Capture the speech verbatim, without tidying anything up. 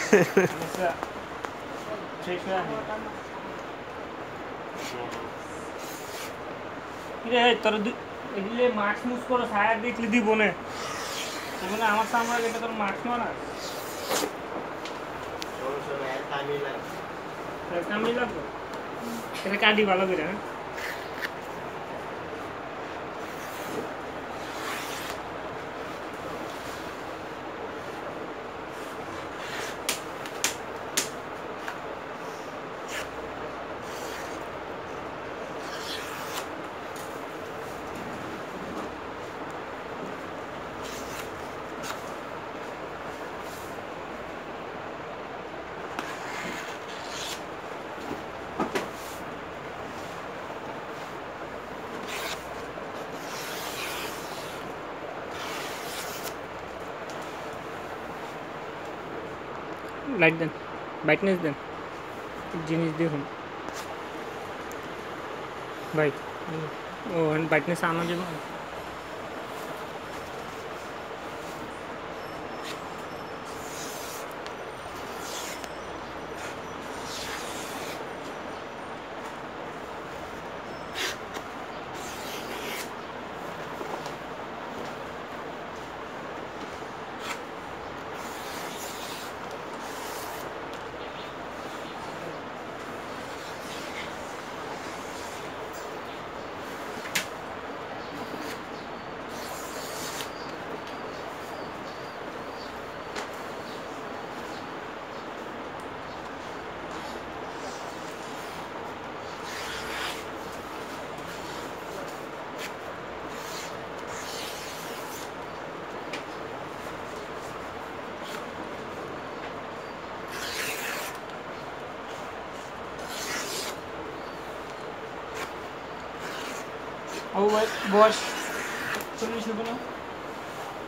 Nesa. Check it out. কিরে তোর এগুলো মাস্ক মুস করে ছায়া দেখলি দিব না তুমি আমার সামনে এটা তোর মাস্ক মারা সমস্যা নাই টাইম লাগবে টাইম লাগবে এটা কাটি ভালো করে হ্যাঁ লাইট দেন ব্রাইটনেস দেন জিনিস দেখুন ভাই ও ব্রাইটনেস আনা যাবে Oh, what? Wash. Finish it now.